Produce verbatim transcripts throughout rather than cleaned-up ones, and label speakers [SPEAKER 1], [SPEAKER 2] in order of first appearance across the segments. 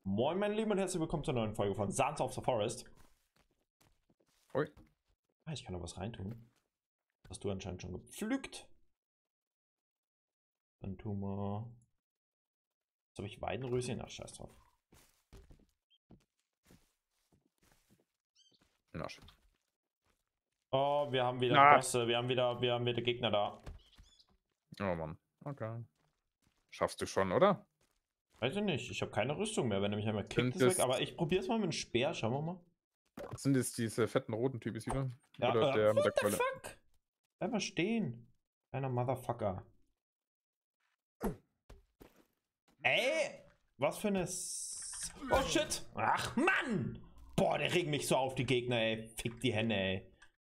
[SPEAKER 1] Moin meine Lieben und herzlich willkommen zur neuen Folge von Sons of the Forest.
[SPEAKER 2] Ui.
[SPEAKER 1] Ah, ich kann noch was reintun. Hast du anscheinend schon gepflückt. Dann tun wir... Jetzt habe ich Weidenröschen. Ach, scheiß drauf.
[SPEAKER 2] Na, shit.
[SPEAKER 1] Oh, wir haben wieder
[SPEAKER 2] Na.
[SPEAKER 1] Bosse. Wir haben wieder, wir haben wieder Gegner da.
[SPEAKER 2] Oh Mann. Okay. Schaffst du schon, oder?
[SPEAKER 1] Weiß ich nicht. Ich habe keine Rüstung mehr. Wenn er mich einmal kickt,
[SPEAKER 2] Sind
[SPEAKER 1] ist weg.
[SPEAKER 2] das-
[SPEAKER 1] Aber ich probiere es mal mit dem Speer. Schauen wir mal.
[SPEAKER 2] Sind es diese fetten roten Typen wieder?
[SPEAKER 1] Ja,
[SPEAKER 2] Oder
[SPEAKER 1] äh,
[SPEAKER 2] der mit der
[SPEAKER 1] what the
[SPEAKER 2] Keule?
[SPEAKER 1] fuck? Bleib mal stehen. Kleiner Motherfucker. Ey! Was für eine... S oh shit! Ach Mann! Boah, der regt mich so auf, die Gegner, ey. Fick die Hände, ey.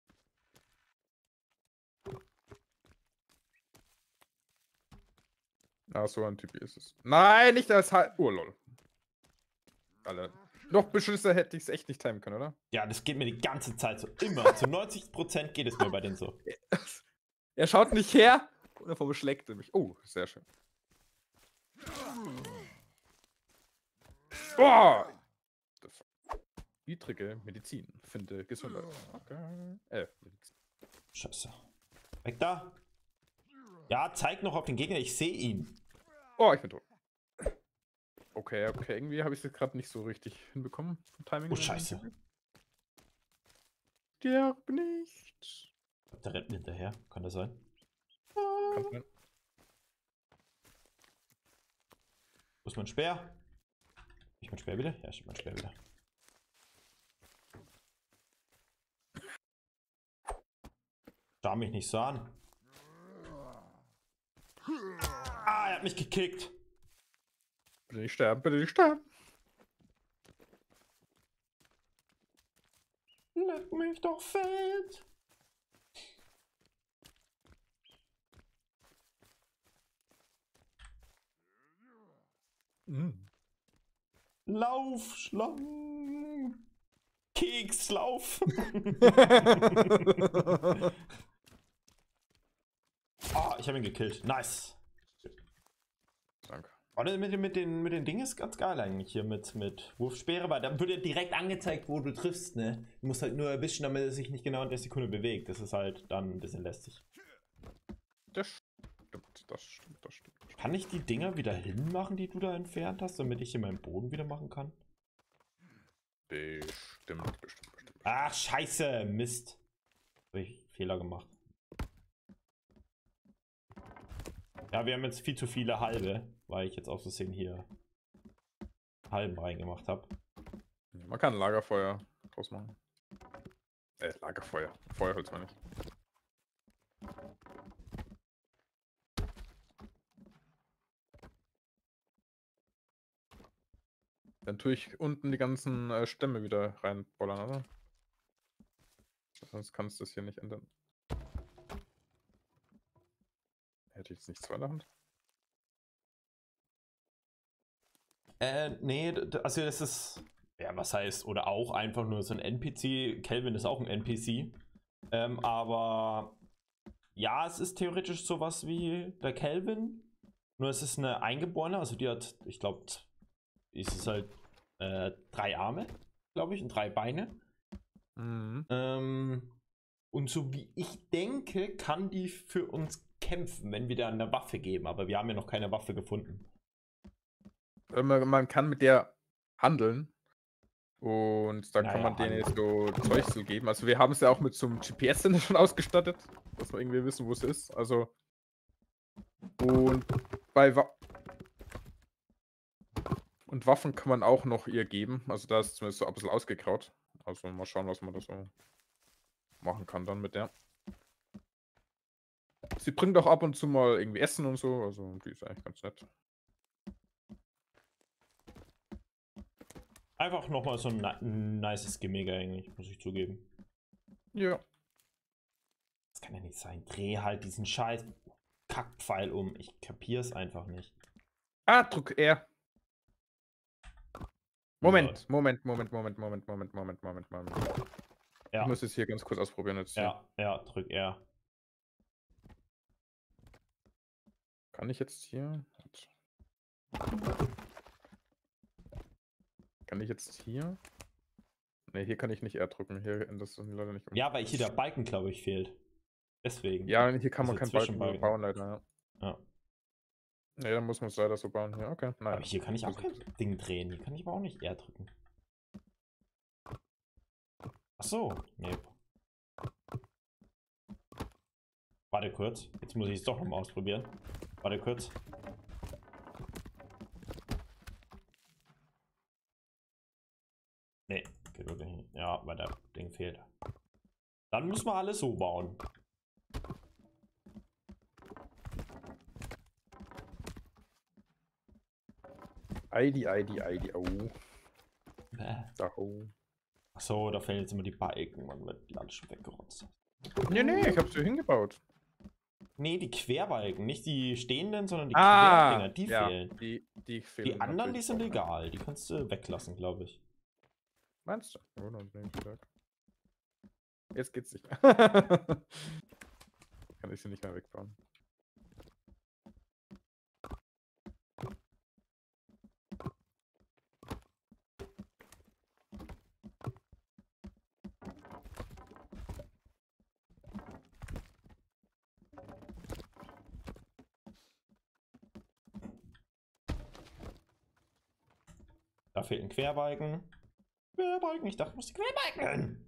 [SPEAKER 2] Ah, so ein Typ ist es. Nein, nicht als halt. Oh lol. Alle. Noch beschisser hätte ich es echt nicht timen können, oder?
[SPEAKER 1] Ja, das geht mir die ganze Zeit so. Immer. Zu neunzig Prozent geht es mir bei denen so.
[SPEAKER 2] Er schaut nicht her und davor beschlägt er mich. Oh, sehr schön. Boah! Niedrige Medizin. Finde Gesundheit. Okay. Äh, Medizin.
[SPEAKER 1] Scheiße. Weg da. Ja, zeig noch auf den Gegner. Ich sehe ihn.
[SPEAKER 2] Oh, ich bin tot. Okay, okay. Irgendwie habe ich es gerade nicht so richtig hinbekommen. Vom Timing.
[SPEAKER 1] Oh, scheiße.
[SPEAKER 2] Stirb nicht.
[SPEAKER 1] Der rennt mir hinterher. Kann das sein?
[SPEAKER 2] Kann sein.
[SPEAKER 1] Wo ist mein Speer? Ich mein Speer wieder? Ja, ich hab mein Speer wieder. Schau mich nicht so an. Ah, er hat mich gekickt.
[SPEAKER 2] Bitte nicht sterben, bitte nicht sterben.
[SPEAKER 1] Leck mich doch fett.
[SPEAKER 2] Mm.
[SPEAKER 1] Lauf, Schlangen. Keks, lauf. Ah, ich habe ihn gekillt. Nice.
[SPEAKER 2] Danke.
[SPEAKER 1] Oh, das mit, mit, den, mit den Dingen ist ganz geil eigentlich hier mit, mit Wurfspeere, weil dann wird ja direkt angezeigt, wo du triffst, ne? Du musst halt nur erwischen, damit er sich nicht genau in der Sekunde bewegt. Das ist halt dann ein bisschen lästig.
[SPEAKER 2] Das stimmt, das stimmt, das stimmt.
[SPEAKER 1] Kann ich die Dinger wieder hinmachen, die du da entfernt hast, damit ich hier meinen Boden wieder machen kann?
[SPEAKER 2] Bestimmt, bestimmt, bestimmt.
[SPEAKER 1] Ach, scheiße, Mist. Habe ich Fehler gemacht. Ja, wir haben jetzt viel zu viele halbe, weil ich jetzt aus Versehen hier halben reingemacht habe.
[SPEAKER 2] Man kann Lagerfeuer draus machen. Äh, Lagerfeuer. Feuerholz meine ich. Dann tue ich unten die ganzen äh, Stämme wieder reinbollern, oder? Sonst kannst du das hier nicht ändern. Hätte ich jetzt nicht zwei in der Hand?
[SPEAKER 1] Äh, nee, also das ist, ja, was heißt, oder auch einfach nur so ein N P C. Kelvin ist auch ein N P C. Ähm, aber ja, es ist theoretisch sowas wie der Kelvin. Nur es ist eine Eingeborene, also die hat, ich glaube, ist es halt äh, drei Arme, glaube ich, und drei Beine.
[SPEAKER 2] Mhm.
[SPEAKER 1] Ähm, und so wie ich denke, kann die für uns kämpfen, wenn wir da eine Waffe geben. Aber wir haben ja noch keine Waffe gefunden.
[SPEAKER 2] Man, man kann mit der handeln. Und da
[SPEAKER 1] Naja,
[SPEAKER 2] kann man denen
[SPEAKER 1] handeln.
[SPEAKER 2] so Zeug zu geben. Also wir haben es ja auch mit so einem G P S-Sender schon ausgestattet, dass wir irgendwie wissen, wo es ist. Also und bei Wa und Waffen kann man auch noch ihr geben. Also da ist zumindest so ein bisschen ausgegraut. Also mal schauen, was man da so machen kann dann mit der. Sie bringt auch ab und zu mal irgendwie Essen und so. Also die ist eigentlich ganz nett.
[SPEAKER 1] Einfach nochmal so ein nices Gimmick eigentlich, muss ich zugeben.
[SPEAKER 2] Ja.
[SPEAKER 1] Das kann ja nicht sein. Dreh halt diesen scheiß Kackpfeil um. Ich kapier's einfach nicht.
[SPEAKER 2] Ah, drück R. Moment, Moment, Moment, Moment, Moment, Moment, Moment, Moment, Moment.
[SPEAKER 1] Ja.
[SPEAKER 2] Ich muss es hier ganz kurz ausprobieren jetzt. Hier.
[SPEAKER 1] Ja, ja, drück R.
[SPEAKER 2] Kann ich jetzt hier? Kann ich jetzt hier? Ne, hier kann ich nicht R drücken. Hier ändert das leider nicht.
[SPEAKER 1] Ja, weil hier der Balken, glaube ich, fehlt. Deswegen.
[SPEAKER 2] Ja, hier kann man
[SPEAKER 1] Diese
[SPEAKER 2] keinen Balken
[SPEAKER 1] Zwischenbalken.
[SPEAKER 2] bauen, leider. Ja.
[SPEAKER 1] Ja.
[SPEAKER 2] Ne, dann muss man es leider so bauen. Ja, okay. Naja.
[SPEAKER 1] Aber hier kann ich auch kein Ding drehen. Hier kann ich aber auch nicht R drücken. Ach so. Nee. Warte kurz. Jetzt muss ich es doch nochmal ausprobieren. Warte kurz. Nee, geht wirklich nicht. Ja, weil der Ding fehlt. Dann müssen wir alles so bauen.
[SPEAKER 2] I D, I D, I D, oh.
[SPEAKER 1] Bäh.
[SPEAKER 2] Da, oh.
[SPEAKER 1] Ach so, da fehlen jetzt immer die Balken. Man wird die alles schon weggerotzt.
[SPEAKER 2] Nee, nee, ich hab's hier hingebaut.
[SPEAKER 1] Nee, die Querbalken, nicht die stehenden, sondern die
[SPEAKER 2] Ah,
[SPEAKER 1] Querdinger, die
[SPEAKER 2] ja,
[SPEAKER 1] fehlen.
[SPEAKER 2] Die, die fehlen.
[SPEAKER 1] Die anderen, die
[SPEAKER 2] natürlich
[SPEAKER 1] sind
[SPEAKER 2] auch.
[SPEAKER 1] egal. Die kannst du weglassen, glaube ich.
[SPEAKER 2] Meinst du? Oh, dann bin ich wieder. Jetzt geht's nicht mehr. Kann ich sie nicht mehr wegbauen.
[SPEAKER 1] Da fehlt ein Querbalken. Querbalken, ich dachte, ich muss die Querbalken.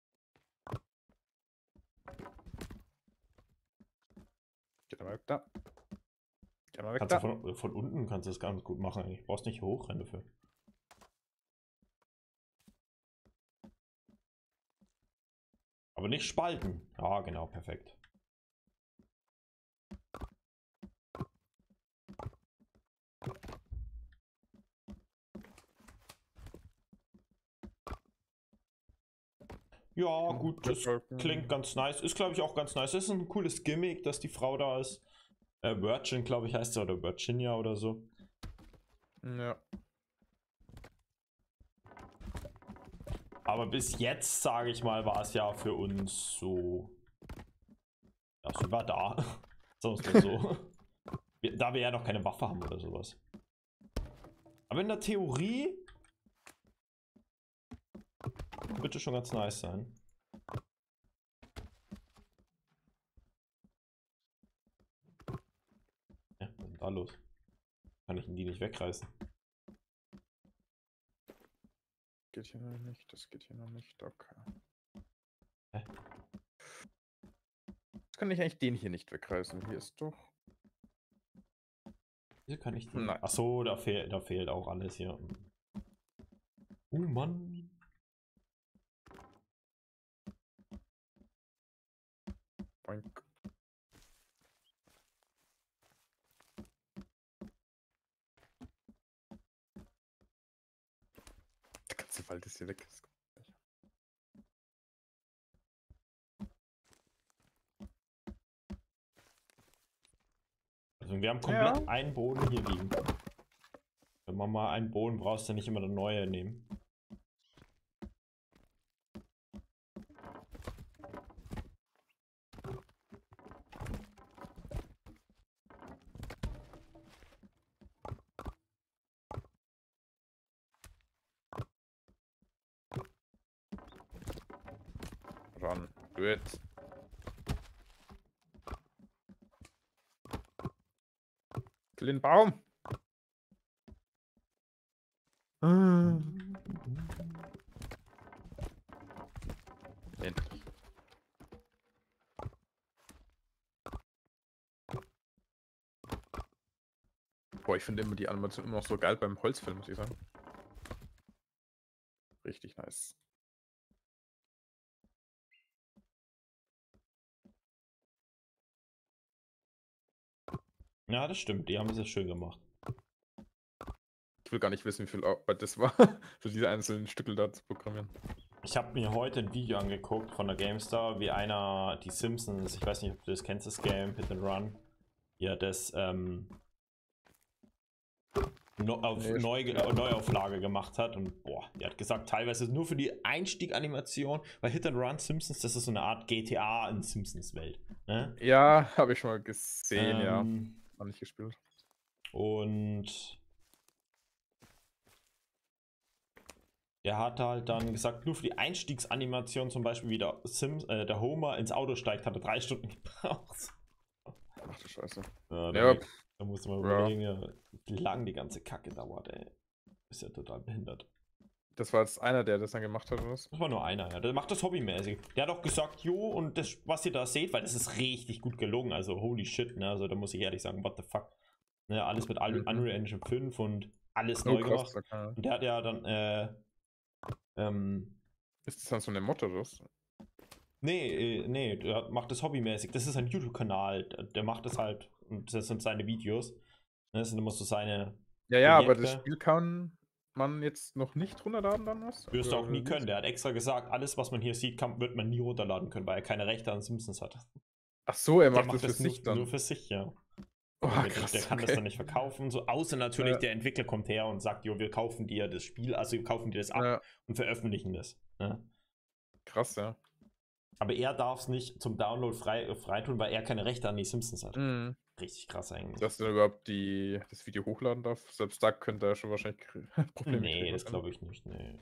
[SPEAKER 2] Geht mal weg da. Geht mal weg
[SPEAKER 1] Kannst du
[SPEAKER 2] da.
[SPEAKER 1] von, von unten kannst du das ganz gut machen eigentlich. Brauchst nicht hochrennen dafür. Aber nicht spalten. Ja, genau, perfekt. Ja, gut, das klingt ganz nice. Ist, glaube ich, auch ganz nice. Das ist ein cooles Gimmick, dass die Frau da ist. Äh, Virgin, glaube ich, heißt sie, oder Virginia oder so.
[SPEAKER 2] Ja.
[SPEAKER 1] Aber bis jetzt, sage ich mal, war es ja für uns so. Ja, sie war da. Sagen wir so. Wir, da wir ja noch keine Waffe haben oder sowas. Aber in der Theorie wird es schon ganz nice sein. Ja, was ist denn da los? Kann ich die nicht wegreißen?
[SPEAKER 2] Geht hier noch nicht, das geht hier noch nicht, okay.
[SPEAKER 1] Hä?
[SPEAKER 2] Jetzt kann ich eigentlich den hier nicht wegreißen. Hier ist doch.
[SPEAKER 1] Wieso kann ich den?
[SPEAKER 2] Nein.
[SPEAKER 1] Achso, da fehlt, da fehlt auch alles hier. Oh Mann.
[SPEAKER 2] Boink. Der ganze Wald ist hier weg.
[SPEAKER 1] Also wir haben komplett
[SPEAKER 2] Ja.
[SPEAKER 1] einen Boden hier liegen. Wenn man mal einen Boden brauchst, dann nicht immer der neue nehmen.
[SPEAKER 2] Run. Do it. Kill den Baum. Endlich. Boah, ich finde immer die Animation immer noch so geil beim Holzfällen, muss ich sagen. Richtig nice.
[SPEAKER 1] Ja, das stimmt. Die haben es ja schön gemacht.
[SPEAKER 2] Ich will gar nicht wissen, wie viel Arbeit das war, für diese einzelnen Stückel da zu programmieren.
[SPEAKER 1] Ich habe mir heute ein Video angeguckt von der GameStar, wie einer die Simpsons, ich weiß nicht, ob du das kennst, das Game, Hit and Run, ja, das ähm, no, auf
[SPEAKER 2] Nee,
[SPEAKER 1] Neu Neuauflage gemacht hat und boah, die hat gesagt, teilweise nur für die Einstieg-Animation, weil Hit and Run Simpsons, das ist so eine Art G T A in Simpsons-Welt. Ne?
[SPEAKER 2] Ja, habe ich schon mal gesehen,
[SPEAKER 1] ähm,
[SPEAKER 2] ja. Noch nicht gespielt.
[SPEAKER 1] Und der hat halt dann gesagt, nur für die Einstiegsanimation zum Beispiel, wie der, Sims, äh, der Homer ins Auto steigt, hat er drei Stunden gebraucht.
[SPEAKER 2] Ach du Scheiße.
[SPEAKER 1] Ja, da,
[SPEAKER 2] Ja,
[SPEAKER 1] da muss man
[SPEAKER 2] ja.
[SPEAKER 1] überlegen, ja, wie lang die ganze Kacke dauert, ey. Ist ja total behindert.
[SPEAKER 2] Das war jetzt einer, der das dann gemacht hat, oder was?
[SPEAKER 1] Das war nur einer, ja. Der macht das hobbymäßig. Der hat auch gesagt, jo, und das, was ihr da seht, weil das ist richtig gut gelungen, also holy shit, ne? Also da muss ich ehrlich sagen, what the fuck. Ne, alles mit
[SPEAKER 2] Mhm.
[SPEAKER 1] Unreal Engine fünf und alles
[SPEAKER 2] Oh,
[SPEAKER 1] neu
[SPEAKER 2] krass,
[SPEAKER 1] gemacht.
[SPEAKER 2] okay.
[SPEAKER 1] Und der hat ja dann, äh, ähm,
[SPEAKER 2] Ist das dann so eine Motto, oder was?
[SPEAKER 1] nee, äh, nee, der macht das hobbymäßig. Das ist ein YouTube-Kanal, der, der macht das halt, und das sind seine Videos. Ne, das sind immer so seine
[SPEAKER 2] Ja, ja, aber das
[SPEAKER 1] Projekte.
[SPEAKER 2] Spiel kann man jetzt noch nicht runterladen dann was?
[SPEAKER 1] Wirst du
[SPEAKER 2] Oder
[SPEAKER 1] auch nie
[SPEAKER 2] wie
[SPEAKER 1] können.
[SPEAKER 2] ist-
[SPEAKER 1] Der hat extra gesagt, alles, was man hier sieht, kann, wird man nie runterladen können, weil er keine Rechte an Simpsons hat.
[SPEAKER 2] Ach so, er
[SPEAKER 1] Der
[SPEAKER 2] macht,
[SPEAKER 1] macht
[SPEAKER 2] das für
[SPEAKER 1] nur,
[SPEAKER 2] sich dann.
[SPEAKER 1] nur für sich, ja.
[SPEAKER 2] Oh,
[SPEAKER 1] Der,
[SPEAKER 2] krass,
[SPEAKER 1] der kann
[SPEAKER 2] okay.
[SPEAKER 1] das dann nicht verkaufen, so außer natürlich
[SPEAKER 2] Ja.
[SPEAKER 1] der Entwickler kommt her und sagt, jo, wir kaufen dir das Spiel, also wir kaufen dir das ab
[SPEAKER 2] Ja,
[SPEAKER 1] und veröffentlichen das. Ne?
[SPEAKER 2] krass, ja.
[SPEAKER 1] Aber er darf es nicht zum Download frei, freitun, weil er keine Rechte an die Simpsons hat.
[SPEAKER 2] Mhm.
[SPEAKER 1] Richtig krass eigentlich.
[SPEAKER 2] Dass er überhaupt die, das Video hochladen darf. Selbst da könnte er schon wahrscheinlich krie- Probleme
[SPEAKER 1] Nee,
[SPEAKER 2] kriegen.
[SPEAKER 1] das glaube ich nicht, nee.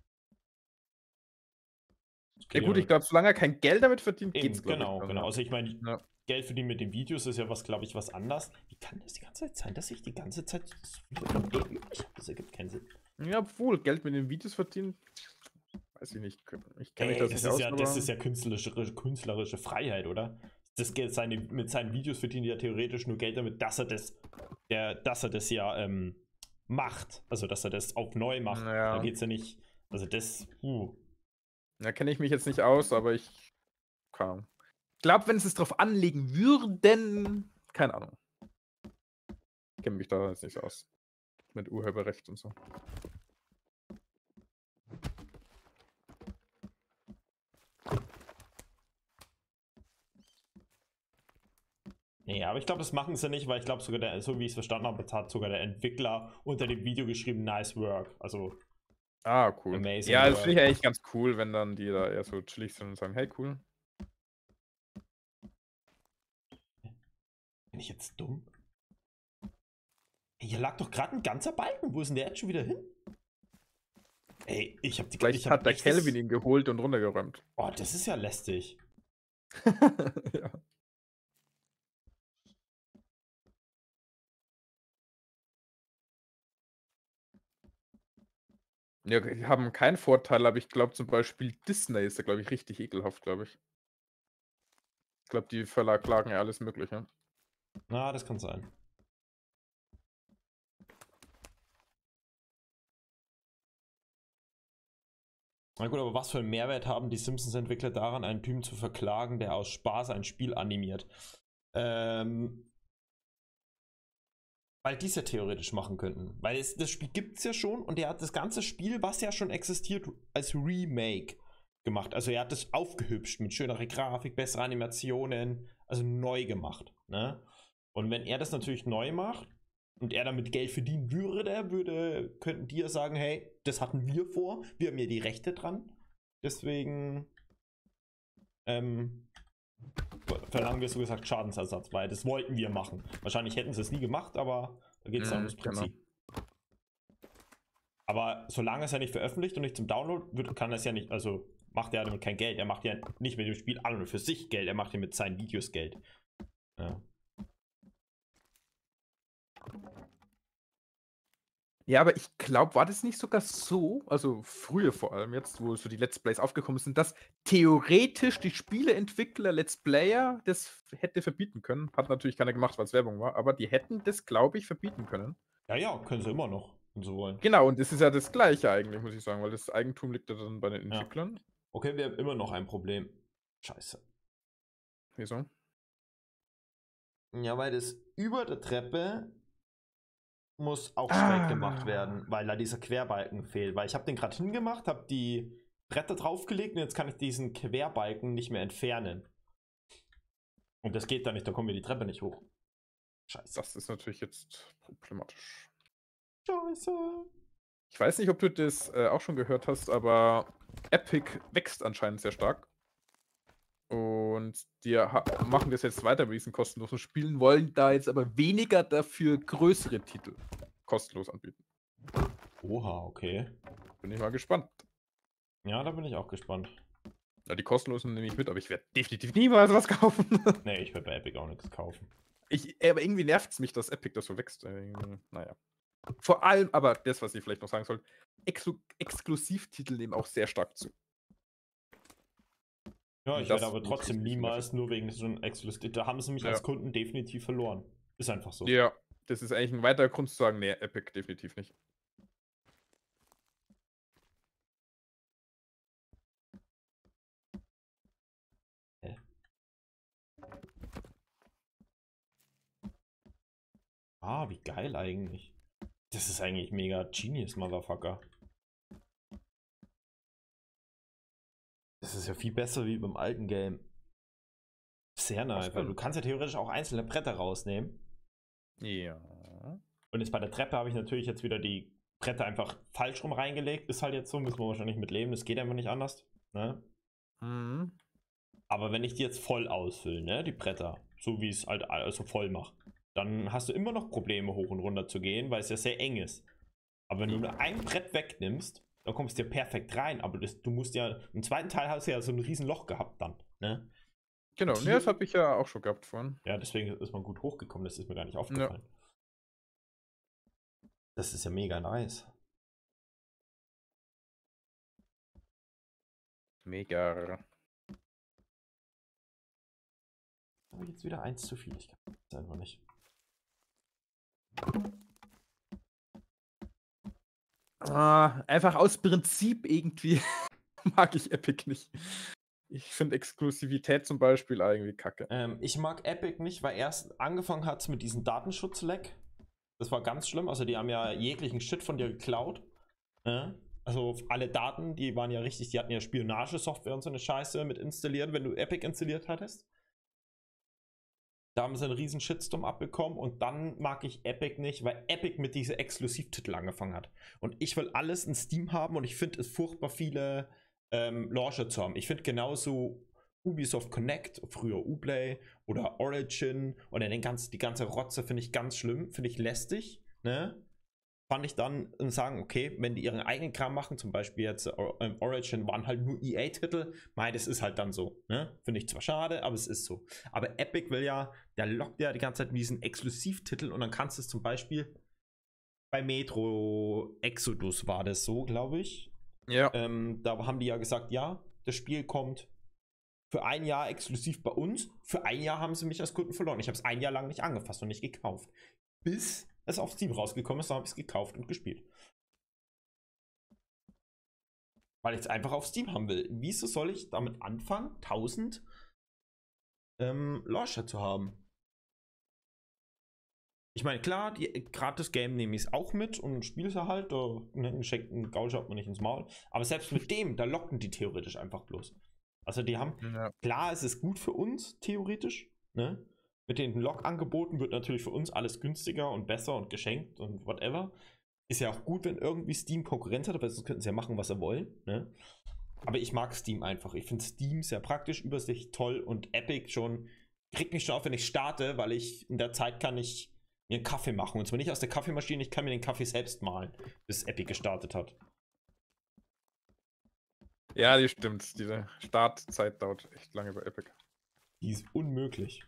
[SPEAKER 1] Das
[SPEAKER 2] Ja
[SPEAKER 1] geht
[SPEAKER 2] gut,
[SPEAKER 1] ja
[SPEAKER 2] ich glaube, solange er kein Geld damit verdient,
[SPEAKER 1] Eben,
[SPEAKER 2] geht's, glaube
[SPEAKER 1] genau,
[SPEAKER 2] ich. dann,
[SPEAKER 1] genau.
[SPEAKER 2] ja.
[SPEAKER 1] Also ich meine,
[SPEAKER 2] Ja.
[SPEAKER 1] Geld verdienen mit den Videos ist ja was, glaube ich, was anders. Wie kann das die ganze Zeit sein, dass ich die ganze Zeit das Video von dem übrig habe? Das ergibt keinen Sinn.
[SPEAKER 2] Ja, obwohl, Geld mit den Videos verdienen, weiß ich nicht. Ich kenne mich
[SPEAKER 1] Ey,
[SPEAKER 2] das
[SPEAKER 1] das
[SPEAKER 2] nicht
[SPEAKER 1] ist
[SPEAKER 2] aus,
[SPEAKER 1] ja,
[SPEAKER 2] aber...
[SPEAKER 1] das ist ja künstlerische, künstlerische Freiheit, oder? Das Geld, seine, mit seinen Videos verdient er ja theoretisch nur Geld damit, dass er das, der, dass er das ja ähm, macht. Also dass er das auf neu macht.
[SPEAKER 2] Ja.
[SPEAKER 1] Da geht's ja nicht. Also das, uh.
[SPEAKER 2] Da kenne ich mich jetzt nicht aus, aber ich... Keine Ahnung. Ich glaube, wenn sie es drauf anlegen würden... Keine Ahnung. Ich kenne mich da jetzt nicht so aus. Mit Urheberrecht und so.
[SPEAKER 1] Nee, aber ich glaube, das machen sie nicht, weil ich glaube sogar, der, so wie ich es verstanden habe, hat sogar der Entwickler unter dem Video geschrieben, nice work. Also,
[SPEAKER 2] Ah, cool.
[SPEAKER 1] Amazing
[SPEAKER 2] Ja, das
[SPEAKER 1] work.
[SPEAKER 2] finde ich eigentlich ganz cool, wenn dann die da eher so chillig sind und sagen, hey, cool.
[SPEAKER 1] bin ich jetzt dumm? Ey, hier lag doch gerade ein ganzer Balken. Wo ist denn der jetzt schon wieder hin? Ey, ich habe die
[SPEAKER 2] Vielleicht
[SPEAKER 1] ich hab
[SPEAKER 2] hat der
[SPEAKER 1] echt das-
[SPEAKER 2] Kelvin ihn geholt und runtergeräumt.
[SPEAKER 1] Oh, das ist ja lästig.
[SPEAKER 2] Ja. Ja, die haben keinen Vorteil, aber ich glaube zum Beispiel Disney ist da, glaube ich, richtig ekelhaft, glaube ich. Ich glaube, die verklagen ja alles Mögliche.
[SPEAKER 1] Na, das kann sein. Na gut, aber was für einen Mehrwert haben die Simpsons-Entwickler daran, einen Typen zu verklagen, der aus Spaß ein Spiel animiert? Ähm, weil die es ja theoretisch machen könnten. Weil es, das Spiel gibt es ja schon und er hat das ganze Spiel, was ja schon existiert, als Remake gemacht. Also er hat es aufgehübscht mit schönerer Grafik, bessere Animationen, also neu gemacht. Ne? Und wenn er das natürlich neu macht und er damit Geld verdienen würde, würde, könnten die ja sagen, hey, das hatten wir vor, wir haben ja die Rechte dran. Deswegen ähm, verlangen wir so gesagt Schadensersatz, weil das wollten wir machen. Wahrscheinlich hätten sie es nie gemacht, aber da geht es dann
[SPEAKER 2] Mhm,
[SPEAKER 1] ums Prinzip. Aber solange es ja nicht veröffentlicht und nicht zum Download wird, kann es ja nicht, also macht er damit kein Geld. Er macht ja nicht mit dem Spiel an und für sich Geld, er macht ja mit seinen Videos Geld. Ja.
[SPEAKER 2] Ja, aber ich glaube, war das nicht sogar so, also früher vor allem jetzt, wo so die Let's Plays aufgekommen sind, dass theoretisch die Spieleentwickler, Let's Player das hätte verbieten können. Hat natürlich keiner gemacht, weil es Werbung war, aber die hätten das, glaube ich, verbieten können.
[SPEAKER 1] Ja, ja, können sie immer noch, wenn sie wollen.
[SPEAKER 2] Genau, und das ist ja das Gleiche eigentlich, muss ich sagen, weil das Eigentum liegt ja dann bei den
[SPEAKER 1] Ja.
[SPEAKER 2] Entwicklern.
[SPEAKER 1] Okay, wir haben immer noch ein Problem. Scheiße.
[SPEAKER 2] Wieso?
[SPEAKER 1] Ja, weil das über der Treppe muss auch
[SPEAKER 2] Ah.
[SPEAKER 1] schräg gemacht werden, weil da dieser Querbalken fehlt. Weil ich habe den gerade hingemacht, habe die Bretter draufgelegt und jetzt kann ich diesen Querbalken nicht mehr entfernen. Und das geht dann nicht, da kommen wir die Treppe nicht hoch. Scheiße.
[SPEAKER 2] Das ist natürlich jetzt problematisch.
[SPEAKER 1] Scheiße.
[SPEAKER 2] Ich weiß nicht, ob du das äh, auch schon gehört hast, aber Epic wächst anscheinend sehr stark. Und die ha- machen das jetzt weiter mit diesen kostenlosen Spielen, wollen da jetzt aber weniger dafür größere Titel kostenlos anbieten.
[SPEAKER 1] Oha, okay.
[SPEAKER 2] Bin ich mal gespannt.
[SPEAKER 1] Ja, da bin ich auch gespannt.
[SPEAKER 2] Ja, die kostenlosen nehme ich mit, aber ich werde definitiv niemals was kaufen.
[SPEAKER 1] Nee, ich werde bei Epic auch nichts kaufen.
[SPEAKER 2] Ich, aber irgendwie nervt es mich, dass Epic das so wächst. Äh, naja. Vor allem, aber das, was ich vielleicht noch sagen soll, Exklu Exklusivtitel nehmen auch sehr stark zu.
[SPEAKER 1] Ja,
[SPEAKER 2] Und
[SPEAKER 1] ich
[SPEAKER 2] das
[SPEAKER 1] werde aber
[SPEAKER 2] muss
[SPEAKER 1] trotzdem
[SPEAKER 2] ich nicht
[SPEAKER 1] niemals nur wegen so einem Exklusiv. Da haben sie mich
[SPEAKER 2] Ja.
[SPEAKER 1] als Kunden definitiv verloren. Ist einfach so.
[SPEAKER 2] Ja, das ist eigentlich ein weiterer Grund zu sagen, nee, Epic definitiv nicht.
[SPEAKER 1] Hä? Ah, wie geil eigentlich. Das ist eigentlich mega genius, Motherfucker. Das ist ja viel besser wie beim alten Game. Sehr nice, weil du kannst ja theoretisch auch einzelne Bretter rausnehmen.
[SPEAKER 2] Ja.
[SPEAKER 1] Und jetzt bei der Treppe habe ich natürlich jetzt wieder die Bretter einfach falsch rum reingelegt. Ist halt jetzt so, müssen wir wahrscheinlich mit leben. Das geht einfach nicht anders. Ne?
[SPEAKER 2] Mhm.
[SPEAKER 1] Aber wenn ich die jetzt voll ausfülle, ne, die Bretter, so wie ich es halt also voll mache, dann hast du immer noch Probleme hoch und runter zu gehen, weil es ja sehr eng ist. Aber wenn du nur ein Brett wegnimmst, dann kommst du ja perfekt rein. Aber das, du musst ja, im zweiten Teil hast du ja so ein riesen Loch gehabt dann. Ne?
[SPEAKER 2] Genau,
[SPEAKER 1] Und
[SPEAKER 2] nee,
[SPEAKER 1] hier-
[SPEAKER 2] das habe ich ja auch schon gehabt vorhin.
[SPEAKER 1] Ja, deswegen ist man gut hochgekommen. Das ist mir gar nicht aufgefallen. Das ist ja mega nice.
[SPEAKER 2] Mega.
[SPEAKER 1] Aber jetzt wieder eins zu viel. Ich kann das einfach nicht.
[SPEAKER 2] Ah, einfach aus Prinzip irgendwie mag ich Epic nicht. Ich finde Exklusivität zum Beispiel irgendwie kacke.
[SPEAKER 1] Ähm, ich mag Epic nicht, weil erst angefangen hat es mit diesem Datenschutzleck. Das war ganz schlimm. Also die haben ja jeglichen Shit von dir geklaut. Äh? Also alle Daten, die waren ja richtig, die hatten ja Spionagesoftware und so eine Scheiße mit installiert, wenn du Epic installiert hattest. Da haben sie einen riesen Shitstorm abbekommen und dann mag ich Epic nicht, weil Epic mit diese Exklusivtitel angefangen hat. Und ich will alles in Steam haben und ich finde es furchtbar viele ähm, Launcher zu haben. Ich finde genauso Ubisoft Connect, früher Uplay oder Origin oder den ganzen, die ganze Rotze finde ich ganz schlimm, finde ich lästig, ne? Fand ich dann und sagen, okay, wenn die ihren eigenen Kram machen, zum Beispiel jetzt äh, Origin waren halt nur E A-Titel, mei, das ist halt dann so, ne? Finde ich zwar schade, aber es ist so. Aber Epic will ja, der lockt ja die ganze Zeit mit diesen Exklusivtiteln und dann kannst du es zum Beispiel bei Metro Exodus war das so, glaube ich.
[SPEAKER 2] Ja.
[SPEAKER 1] Ähm, da haben die ja gesagt, ja, das Spiel kommt für ein Jahr exklusiv bei uns. Für ein Jahr haben sie mich als Kunden verloren. Ich habe es ein Jahr lang nicht angefasst und nicht gekauft. Bis es auf Steam rausgekommen ist, dann habe ich es gekauft und gespielt. Weil ich es einfach auf Steam haben will. Wieso soll ich damit anfangen, tausend ähm, Launcher zu haben? Ich meine, klar, die gratis Game nehme ich es auch mit und spiele es ja halt. Da, ne, einen geschenkten Gaul schaut man nicht ins Maul. Aber selbst mit dem, da locken die theoretisch einfach bloß. Also die haben,
[SPEAKER 2] Ja.
[SPEAKER 1] klar, es ist gut für uns, theoretisch, ne? Mit den Log-Angeboten wird natürlich für uns alles günstiger und besser und geschenkt und whatever. Ist ja auch gut, wenn irgendwie Steam Konkurrenz hat, aber sonst könnten sie ja machen, was sie wollen, ne? Aber ich mag Steam einfach. Ich finde Steam sehr praktisch, übersichtlich, toll und Epic schon, kriegt mich schon auf, wenn ich starte, weil ich in der Zeit kann ich mir einen Kaffee machen. Und zwar nicht aus der Kaffeemaschine, ich kann mir den Kaffee selbst malen, bis Epic gestartet hat.
[SPEAKER 2] Ja, die stimmt. Diese Startzeit dauert echt lange bei Epic.
[SPEAKER 1] Die ist unmöglich.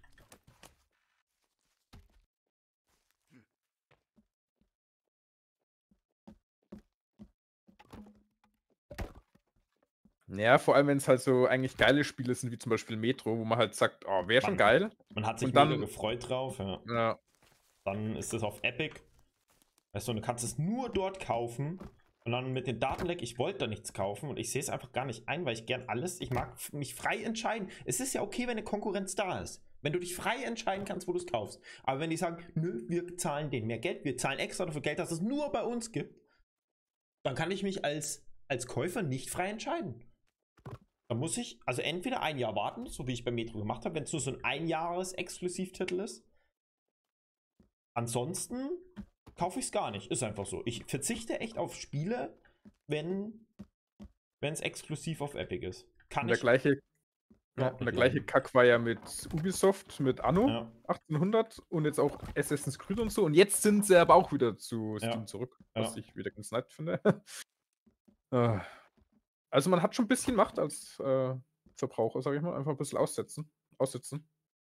[SPEAKER 2] Ja, vor allem, wenn es halt so eigentlich geile Spiele sind, wie zum Beispiel Metro, wo man halt sagt, oh, wäre schon
[SPEAKER 1] Man-
[SPEAKER 2] geil.
[SPEAKER 1] Man hat sich
[SPEAKER 2] Und dann-
[SPEAKER 1] mega gefreut drauf, ja.
[SPEAKER 2] Ja.
[SPEAKER 1] Dann ist es auf Epic. Weißt du, du kannst es nur dort kaufen. Und dann mit den Datenleck, ich wollte da nichts kaufen und ich sehe es einfach gar nicht ein, weil ich gern alles, ich mag mich frei entscheiden. Es ist ja okay, wenn eine Konkurrenz da ist. Wenn du dich frei entscheiden kannst, wo du es kaufst. Aber wenn die sagen, nö, wir zahlen denen mehr Geld, wir zahlen extra dafür Geld, dass es nur bei uns gibt, dann kann ich mich als, als Käufer nicht frei entscheiden. Dann muss ich also entweder ein Jahr warten, so wie ich bei Metro gemacht habe, wenn es nur so ein Einjahres-Exklusivtitel ist. Ansonsten kaufe ich es gar nicht. Ist einfach so. Ich verzichte echt auf Spiele, wenn es exklusiv auf Epic ist. Kann
[SPEAKER 2] Und der
[SPEAKER 1] ich.
[SPEAKER 2] gleiche, ja,
[SPEAKER 1] Ja,
[SPEAKER 2] und der gleiche Kack war ja mit Ubisoft, mit Anno
[SPEAKER 1] Ja.
[SPEAKER 2] achtzehnhundert und jetzt auch Assassin's Creed und so. Und jetzt sind sie aber auch wieder zu
[SPEAKER 1] Ja.
[SPEAKER 2] Steam zurück, was
[SPEAKER 1] Ja.
[SPEAKER 2] ich wieder ganz nett finde. Äh, also man hat schon ein bisschen Macht als äh, Verbraucher, sage ich mal. Einfach ein bisschen aussetzen. Aussitzen.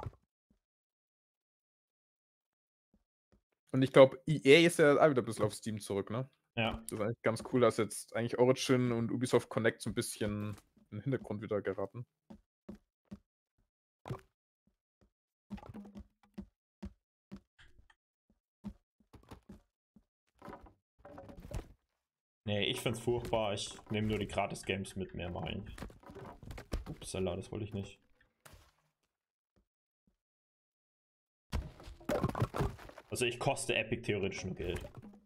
[SPEAKER 2] Und ich glaube, E A ist ja auch wieder ein bisschen auf Steam zurück, ne?
[SPEAKER 1] Ja.
[SPEAKER 2] Das ist eigentlich ganz cool, dass jetzt eigentlich Origin und Ubisoft Connect so ein bisschen in den Hintergrund wieder geraten.
[SPEAKER 1] Nee, ich find's furchtbar. Ich nehme nur die Gratis-Games mit, mehr mache ich nicht. Upsala, das wollte ich nicht. Also ich koste Epic theoretisch nur Geld.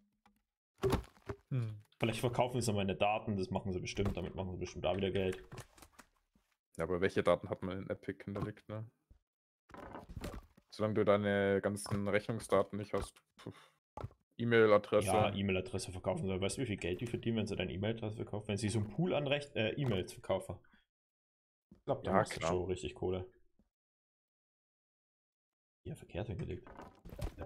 [SPEAKER 2] Hm.
[SPEAKER 1] Vielleicht verkaufen sie meine Daten, das machen sie bestimmt, damit machen sie bestimmt da wieder Geld.
[SPEAKER 2] Ja, aber welche Daten hat man in Epic hinterlegt, ne? Solange du deine ganzen Rechnungsdaten nicht hast. E-Mail-Adresse.
[SPEAKER 1] Ja, E-Mail-Adresse verkaufen sie. Weißt du, wie viel Geld die verdienen, wenn sie deine E-Mail-Adresse verkaufen? Wenn sie so einen Pool an Recht, äh, E-Mails verkaufen. Ich glaube, da
[SPEAKER 2] Ja,
[SPEAKER 1] machst du
[SPEAKER 2] klar.
[SPEAKER 1] schon richtig Kohle. Ja, verkehrt hingelegt. Ja.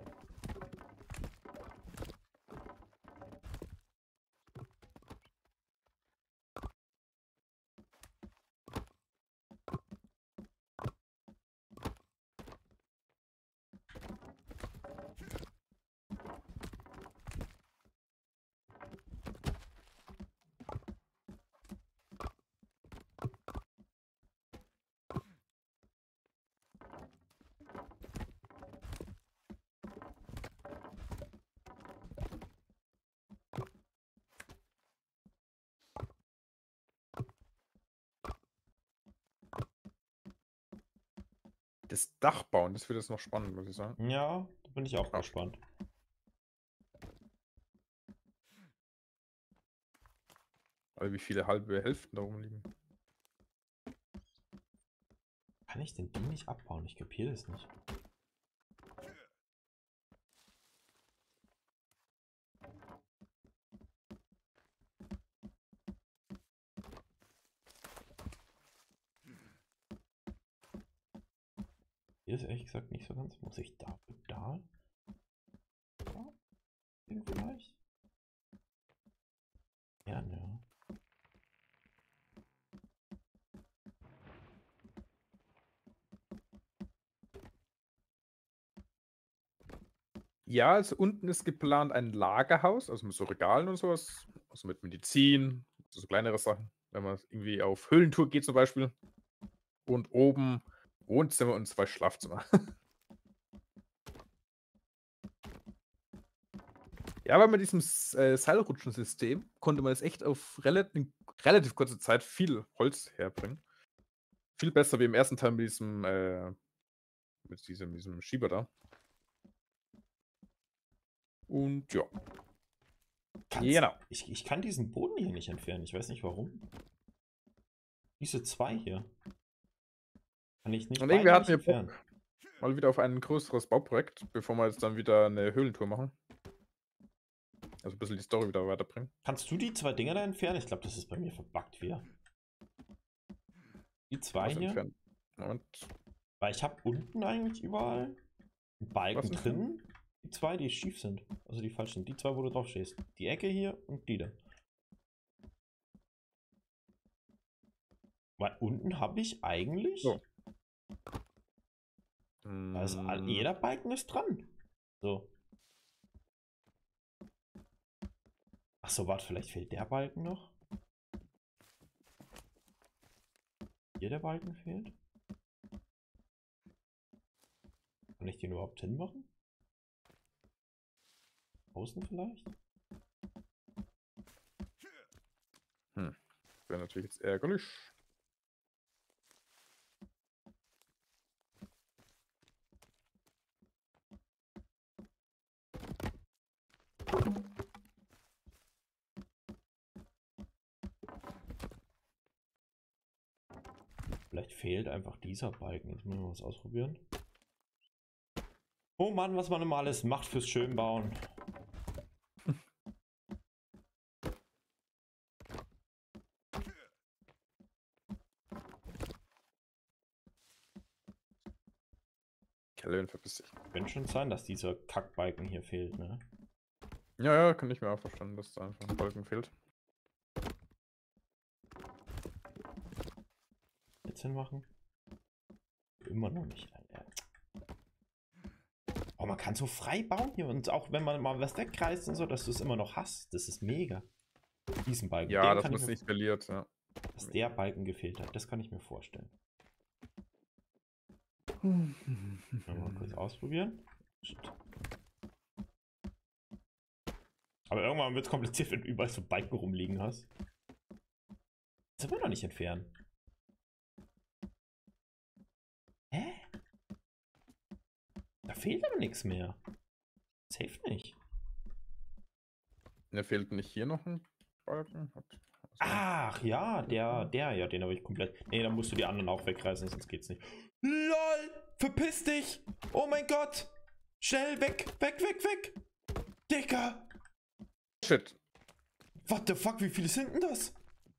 [SPEAKER 2] Das Dach bauen, das wird jetzt noch spannend, muss ich sagen.
[SPEAKER 1] Ja, da bin ich auch
[SPEAKER 2] Ja.
[SPEAKER 1] gespannt.
[SPEAKER 2] Also wie viele halbe Hälften da rumliegen.
[SPEAKER 1] Kann ich denn die nicht abbauen? Ich kapiere das nicht. Hier ist ehrlich gesagt nicht so ganz. Muss ich da, da? Da? Vielleicht? Ja, ne.
[SPEAKER 2] Ja, also unten ist geplant ein Lagerhaus, also mit so Regalen und sowas. Also mit Medizin, so kleinere Sachen. Wenn man irgendwie auf Höhlentour geht zum Beispiel. Und oben Wohnzimmer und zwei Schlafzimmer. Ja, aber mit diesem S äh, Seilrutschensystem konnte man jetzt echt auf relativ relativ kurze Zeit viel Holz herbringen. Viel besser wie im ersten Teil mit diesem, äh mit diesem diesem Schieber da. Und ja.
[SPEAKER 1] Kannst,
[SPEAKER 2] Genau.
[SPEAKER 1] ich, ich kann diesen Boden hier nicht entfernen. Ich weiß nicht warum. Diese zwei hier. Kann ich nicht
[SPEAKER 2] Und
[SPEAKER 1] beide
[SPEAKER 2] irgendwie hatten
[SPEAKER 1] nicht
[SPEAKER 2] wir
[SPEAKER 1] entfernen.
[SPEAKER 2] Bock mal wieder auf ein größeres Bauprojekt, bevor wir jetzt dann wieder eine Höhlentour machen. Also ein bisschen die Story wieder weiterbringen.
[SPEAKER 1] Kannst du die zwei Dinger da entfernen? Ich glaube, das ist bei mir verbuggt wieder. Die zwei
[SPEAKER 2] Was
[SPEAKER 1] hier?
[SPEAKER 2] entfernen? Moment.
[SPEAKER 1] Weil ich habe unten eigentlich überall einen Balken
[SPEAKER 2] Was entfernen?
[SPEAKER 1] drin. Die zwei, die schief sind. Also die falsch sind. Die zwei, wo du drauf stehst. Die Ecke hier und die da. Weil unten habe ich eigentlich.
[SPEAKER 2] So.
[SPEAKER 1] Da ist all,
[SPEAKER 2] Hm,
[SPEAKER 1] jeder Balken ist dran. So. Achso, warte, vielleicht fehlt der Balken noch. Hier der Balken fehlt. Kann ich den überhaupt hinmachen? Außen vielleicht?
[SPEAKER 2] hm. Wäre natürlich jetzt ärgerlich.
[SPEAKER 1] Vielleicht fehlt einfach dieser Balken. Jetzt müssen wir was ausprobieren. Oh Mann, was man immer alles macht fürs Schönbauen.
[SPEAKER 2] Kelvin, verpiss dich.
[SPEAKER 1] Könnte schon sein, dass dieser Kackbalken hier fehlt, ne?
[SPEAKER 2] Ja, ja, kann ich mir auch vorstellen, dass da einfach ein Balken fehlt.
[SPEAKER 1] jetzt hinmachen? Immer noch nicht, Alter. Oh, man kann so frei bauen hier und auch wenn man mal was wegreißt und so, dass du es immer noch hast. Das ist mega. Diesen Balken.
[SPEAKER 2] Ja,
[SPEAKER 1] Den
[SPEAKER 2] das
[SPEAKER 1] kann
[SPEAKER 2] muss
[SPEAKER 1] ich mir,
[SPEAKER 2] nicht skaliert, ja.
[SPEAKER 1] dass der Balken gefehlt hat, das kann ich mir vorstellen. Mal kurz ausprobieren. Aber irgendwann wird es kompliziert, wenn du überall so Balken rumliegen hast. Das können wir noch nicht entfernen. Hä? Da fehlt aber nichts mehr. Safe nicht.
[SPEAKER 2] Mir fehlt nicht hier noch ein Balken. Hat- also-
[SPEAKER 1] Ach ja, der, der, ja, den habe ich komplett. Nee, dann musst du die anderen auch wegreißen, sonst geht's nicht. LOL! Verpiss dich! Oh mein Gott! Schnell weg, weg, weg, weg! Digga!
[SPEAKER 2] Shit.
[SPEAKER 1] What the fuck, wie viele sind denn das?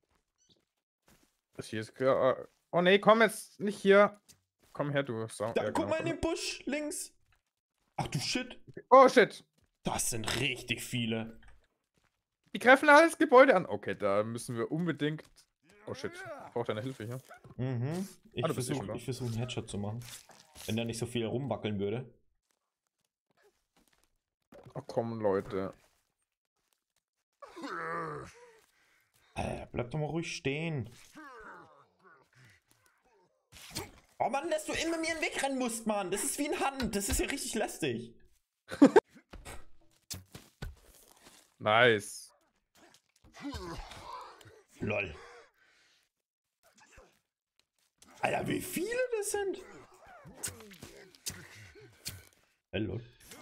[SPEAKER 2] Das hier ist. ge- Oh nee, komm jetzt nicht hier. Komm her, du Sau.
[SPEAKER 1] Da,
[SPEAKER 2] Ja,
[SPEAKER 1] guck
[SPEAKER 2] genau,
[SPEAKER 1] mal in
[SPEAKER 2] komm.
[SPEAKER 1] den Busch, links. Ach du Shit.
[SPEAKER 2] Oh shit.
[SPEAKER 1] Das sind richtig viele.
[SPEAKER 2] Die greifen alles Gebäude an. Okay, da müssen wir unbedingt. Oh shit. Ich brauche deine Hilfe hier.
[SPEAKER 1] Mhm. Ich
[SPEAKER 2] Ah, du bist eh schon
[SPEAKER 1] versuche
[SPEAKER 2] da.
[SPEAKER 1] ich versuch einen Headshot zu machen. Wenn da nicht so viel rumwackeln würde.
[SPEAKER 2] Oh komm, Leute.
[SPEAKER 1] Äh, bleib doch mal ruhig stehen. Oh Mann, dass du immer mir in den Weg rennen musst, Mann. Das ist wie ein Hand. Das ist ja richtig lästig.
[SPEAKER 2] Nice.
[SPEAKER 1] Lol. Alter, wie viele das sind? Hallo.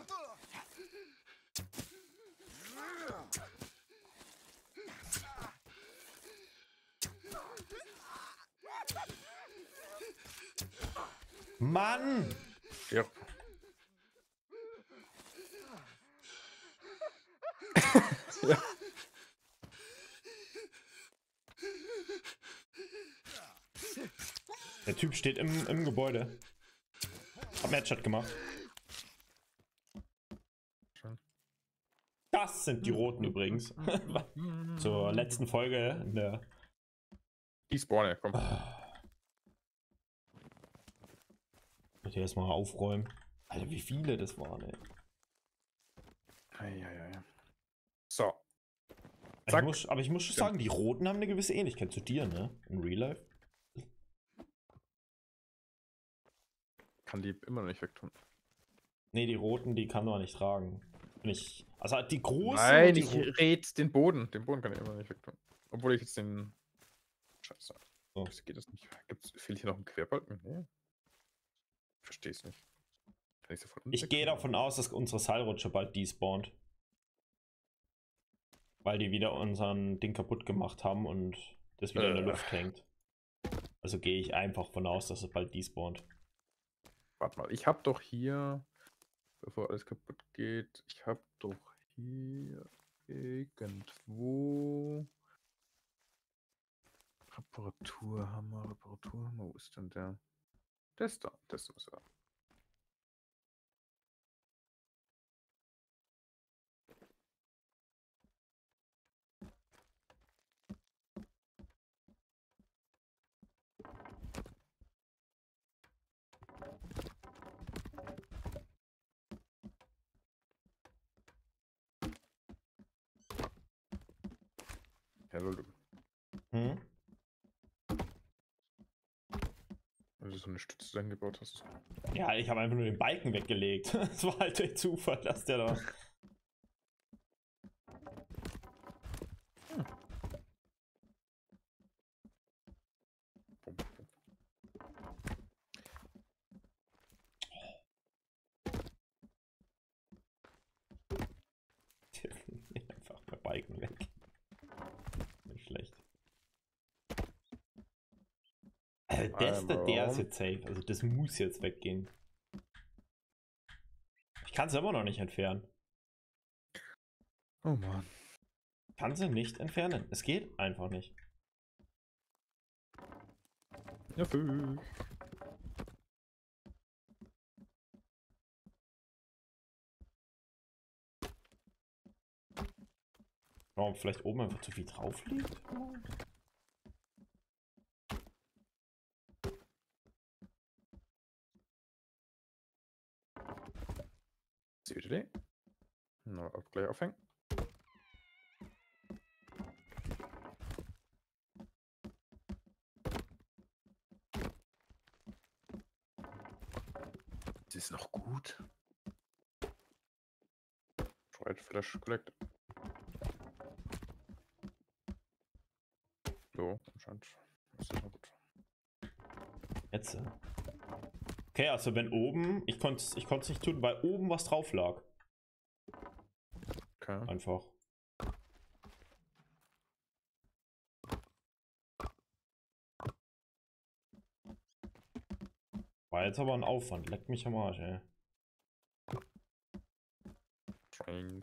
[SPEAKER 1] Mann!
[SPEAKER 2] Ja. Ja.
[SPEAKER 1] Der Typ steht im, im Gebäude. Hab einen Headshot gemacht.
[SPEAKER 2] Schön.
[SPEAKER 1] Das sind die Roten übrigens. Zur letzten Folge in der.
[SPEAKER 2] Die spawnen, komm.
[SPEAKER 1] Ich erstmal aufräumen. Alter, wie viele das waren, ey.
[SPEAKER 2] Eieiei. So.
[SPEAKER 1] Ich
[SPEAKER 2] Zack.
[SPEAKER 1] muss, aber ich muss schon sagen, die Roten haben eine gewisse Ähnlichkeit zu dir, ne? In Real Life.
[SPEAKER 2] Kann die immer noch nicht wegtun.
[SPEAKER 1] Ne, die Roten, die kann man nicht tragen. Nicht. Also die großen.
[SPEAKER 2] Nein,
[SPEAKER 1] die
[SPEAKER 2] ich
[SPEAKER 1] Roten-
[SPEAKER 2] red den Boden. Den Boden kann ich immer noch nicht wegtun. Obwohl ich jetzt den. Scheiße.
[SPEAKER 1] So.
[SPEAKER 2] Wieso geht das nicht? Gibt's, fehlt hier noch ein Querbalken? Nee. Verstehe es nicht. Kann ich sofort
[SPEAKER 1] Ich gehe davon aus, dass unsere Seilrutsche bald despawnt. Weil die wieder unseren Ding kaputt gemacht haben und das wieder in der
[SPEAKER 2] Äh.
[SPEAKER 1] Luft hängt. Also gehe ich einfach von aus, dass es bald despawnt.
[SPEAKER 2] Warte mal, ich hab doch hier, bevor alles kaputt geht, ich hab doch hier irgendwo Reparaturhammer, Reparaturhammer, wo ist denn der? Der ist da, das ist er. Ja, lol, du-
[SPEAKER 1] Hm?
[SPEAKER 2] wenn du so eine Stütze dann gebaut hast.
[SPEAKER 1] Ja, ich habe einfach nur den Balken weggelegt. Das war halt der Zufall, dass der da.
[SPEAKER 2] Bum, bum.
[SPEAKER 1] Einfach der Balken weg. Nicht schlecht. Also das, der, der ist jetzt safe. Also das muss jetzt weggehen. Ich kann es immer noch nicht entfernen.
[SPEAKER 2] Oh Mann.
[SPEAKER 1] Ich kann sie nicht entfernen. Es geht einfach nicht.
[SPEAKER 2] Ja, Fisch.
[SPEAKER 1] Warum vielleicht oben einfach zu viel drauf liegt?
[SPEAKER 2] Gute Idee. Na, auch gleich aufhängen. Sie ist noch gut. Right Flash Collect. So, anscheinend ist das noch gut.
[SPEAKER 1] Jetzt. Okay, also wenn oben, ich konnte es ich nicht tun, weil oben was drauf lag.
[SPEAKER 2] Okay.
[SPEAKER 1] Einfach. War jetzt aber ein Aufwand, leckt mich am Arsch, ey.
[SPEAKER 2] Strange.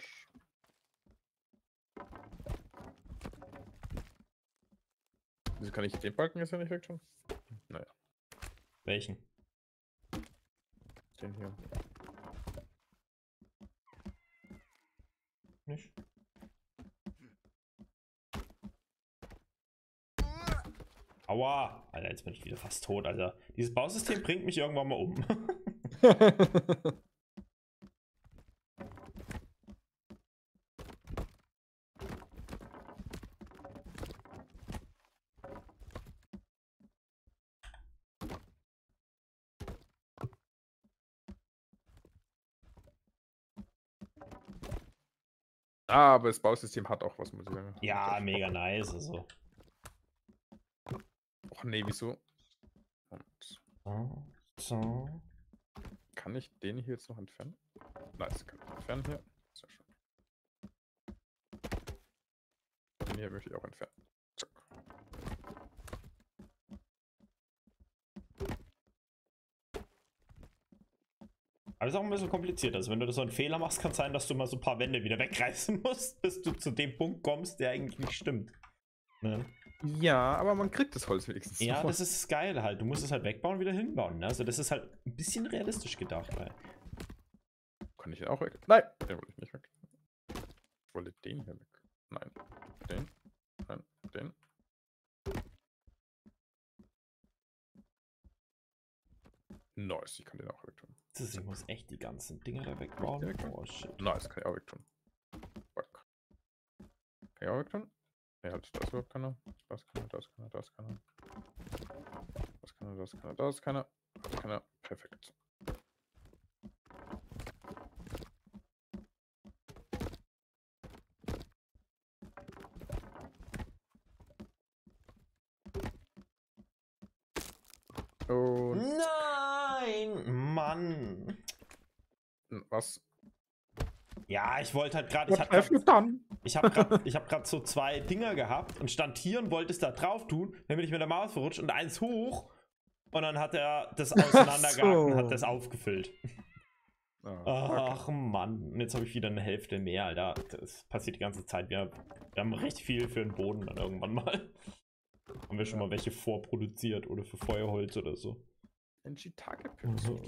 [SPEAKER 2] Wieso kann ich den Balken jetzt ja nicht weg tun? Naja.
[SPEAKER 1] Welchen?
[SPEAKER 2] Den hier.
[SPEAKER 1] Nicht? Aua! Alter, jetzt bin ich wieder fast tot, Alter. Dieses Bausystem bringt mich irgendwann mal um.
[SPEAKER 2] Ah, aber das Bausystem hat auch was, muss ich sagen.
[SPEAKER 1] Ja, mega nice, also.
[SPEAKER 2] Och nee, wieso? Und
[SPEAKER 1] So, so.
[SPEAKER 2] kann ich den hier jetzt noch entfernen? Nice, kann ich entfernen hier. Sehr schön. Den hier möchte ich auch entfernen. Zack.
[SPEAKER 1] Aber das ist auch ein bisschen kompliziert. Also wenn du da so einen Fehler machst, kann es sein, dass du mal so ein paar Wände wieder wegreißen musst, bis du zu dem Punkt kommst, der eigentlich nicht stimmt. Ne?
[SPEAKER 2] Ja, aber man kriegt das Holz wenigstens.
[SPEAKER 1] Ja,
[SPEAKER 2] noch.
[SPEAKER 1] das ist geil halt. Du musst es halt wegbauen und wieder hinbauen. Ne? Also das ist halt ein bisschen realistisch gedacht. Weil
[SPEAKER 2] Kann ich den auch weg? Nein, den wollte ich nicht weg. Ich wollte den hier weg. Nein. Den. Nein, den. Nice, ich kann den auch weg tun.
[SPEAKER 1] das ist, ich muss echt die ganzen Dinger da wegbauen.
[SPEAKER 2] Ja,
[SPEAKER 1] Oh shit.
[SPEAKER 2] Nice, kann ich auch weg tun. Fuck. Kann ich auch weg tun? Ne, halt, das überhaupt keiner. Das kann er, das kann er, das kann er. Das kann er, das kann er, das kann er. Das kann er. Perfekt. Und
[SPEAKER 1] Nein! Mann!
[SPEAKER 2] was?
[SPEAKER 1] Ja, ich wollte halt gerade, ich
[SPEAKER 2] Was
[SPEAKER 1] habe
[SPEAKER 2] öffnet dann?
[SPEAKER 1] ich habe gerade ich habe gerade so zwei Dinger gehabt und stand hier und wollte es da drauf tun, dann bin ich mit der Maus verrutscht und eins hoch und dann hat er das auseinandergehakt und hat das aufgefüllt.
[SPEAKER 2] Ah,
[SPEAKER 1] Ach Mann, und jetzt habe ich wieder eine Hälfte mehr, Alter. Das passiert die ganze Zeit. Wir, wir haben recht viel für den Boden dann irgendwann mal. Haben wir schon
[SPEAKER 2] Ja.
[SPEAKER 1] mal welche vorproduziert oder für Feuerholz oder so.
[SPEAKER 2] N G Target Pins.
[SPEAKER 1] Mhm.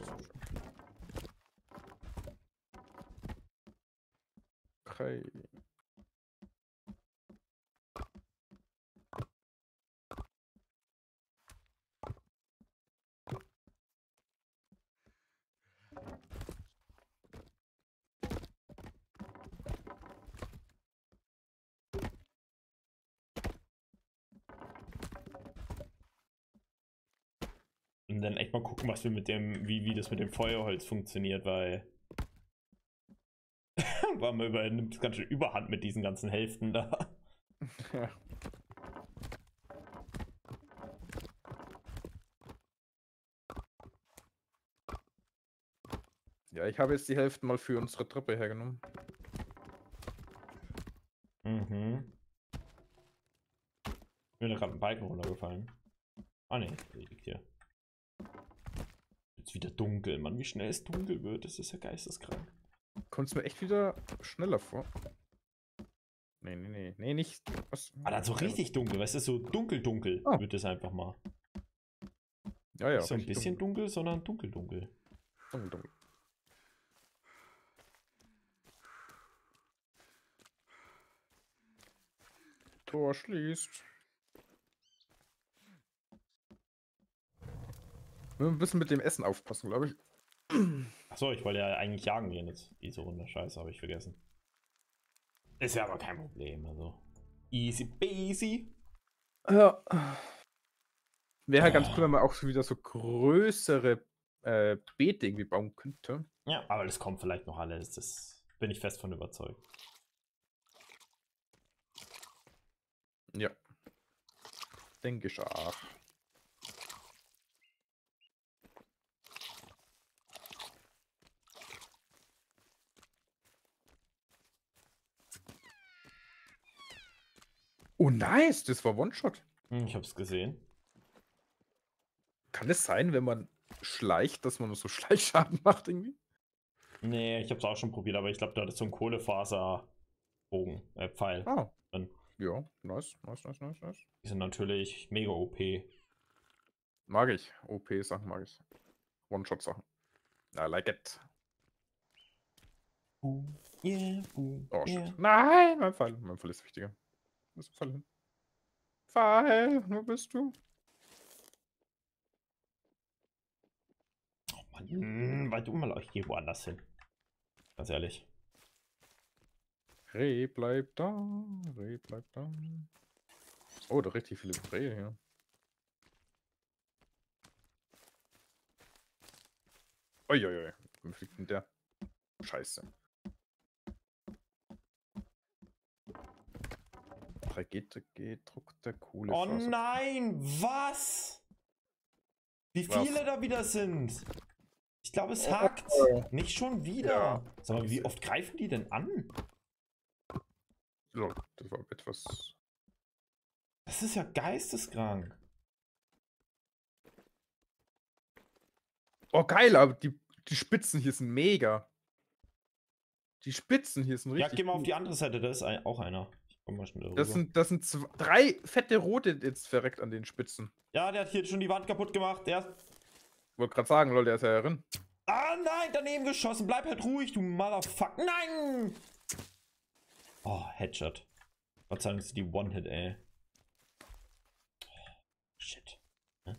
[SPEAKER 2] Okay.
[SPEAKER 1] Und dann echt mal gucken, was wir mit dem, wie, wie das mit dem Feuerholz funktioniert, weil war mal über, nimmt ganz schön Überhand mit diesen ganzen Hälften da.
[SPEAKER 2] Ja. Ja, ich habe jetzt die Hälfte mal für unsere Truppe hergenommen.
[SPEAKER 1] Mhm. Mir ist gerade ein Balken runtergefallen. Ah ne, der liegt hier. Jetzt wieder dunkel, Mann, wie schnell es dunkel wird, das ist ja geisteskrank.
[SPEAKER 2] Kommt es mir echt wieder schneller vor? Nee, nee, nee. Nee, nicht. Was?
[SPEAKER 1] Ah, dann so richtig dunkel, weißt du, so dunkel dunkel
[SPEAKER 2] Oh.
[SPEAKER 1] wird es einfach mal.
[SPEAKER 2] Ja, ja.
[SPEAKER 1] Nicht so ein
[SPEAKER 2] richtig
[SPEAKER 1] bisschen dunkel, sondern dunkel dunkel.
[SPEAKER 2] Dunkel, dunkel. Tor schließt. Wir müssen ein bisschen mit dem Essen aufpassen, glaube ich.
[SPEAKER 1] Achso, ich wollte ja eigentlich jagen gehen jetzt. Diese Runde. Scheiße, habe ich vergessen. Ist ja aber kein Problem. Also. Easy peasy.
[SPEAKER 2] Ja. Wäre halt ganz
[SPEAKER 1] Oh.
[SPEAKER 2] cool, wenn man auch so wieder so größere äh, Beete irgendwie bauen könnte.
[SPEAKER 1] Ja, aber das kommt vielleicht noch alles. Das bin ich fest von überzeugt.
[SPEAKER 2] Ja. Denke ich auch. Oh, nice. Das war One-Shot.
[SPEAKER 1] Hm, ich hab's gesehen.
[SPEAKER 2] Kann es sein, wenn man schleicht, dass man nur so Schleichschaden macht irgendwie?
[SPEAKER 1] Nee, ich hab's auch schon probiert, aber ich glaube, da ist so ein Kohlefaserbogen, äh, Pfeil
[SPEAKER 2] Ah.
[SPEAKER 1] drin.
[SPEAKER 2] Ja, nice, nice, nice, nice, nice.
[SPEAKER 1] Die sind natürlich mega O P.
[SPEAKER 2] Mag ich. O P-Sachen mag ich. One-Shot-Sachen. I like it.
[SPEAKER 1] Boom, yeah, boom,
[SPEAKER 2] Oh,
[SPEAKER 1] yeah.
[SPEAKER 2] shit. Nein, mein Pfeil. Mein Pfeil ist wichtiger. Wo ist der Pfeil hin? Pfeil, wo bist du?
[SPEAKER 1] Oh Mann, hm, weil du mal euch geh woanders hin. Ganz ehrlich.
[SPEAKER 2] Reh bleibt da. Reh bleibt da. Oh, da richtig viele Rehe hier. Uiuiui. Wie fliegt denn der? Scheiße. drei G gedruckter
[SPEAKER 1] Oh
[SPEAKER 2] Kohlefaser.
[SPEAKER 1] nein, was? Wie
[SPEAKER 2] Was?
[SPEAKER 1] viele da wieder sind? Ich glaube, es
[SPEAKER 2] Oh,
[SPEAKER 1] hackt.
[SPEAKER 2] oh.
[SPEAKER 1] Nicht schon wieder.
[SPEAKER 2] Ja.
[SPEAKER 1] Sag mal, wie oft greifen die denn an?
[SPEAKER 2] So, das war etwas.
[SPEAKER 1] Das ist ja geisteskrank.
[SPEAKER 2] Oh, geil, aber die, die Spitzen hier sind mega. Die Spitzen hier sind
[SPEAKER 1] Ja,
[SPEAKER 2] richtig.
[SPEAKER 1] geh mal auf
[SPEAKER 2] gut.
[SPEAKER 1] die andere Seite, da ist ein, auch einer. Ich komm mal schnell rüber.
[SPEAKER 2] Das sind, das sind zwei, drei fette rote jetzt verreckt an den Spitzen.
[SPEAKER 1] Ja, der hat hier schon die Wand kaputt gemacht. Der.
[SPEAKER 2] Wollte gerade sagen, Leute, der ist ja herin.
[SPEAKER 1] Ah nein, daneben geschossen. Bleib halt ruhig, du Motherfucker. Nein! Oh, Headshot. Gott sei Dank ist die One-Hit, ey. Oh, shit. Hm?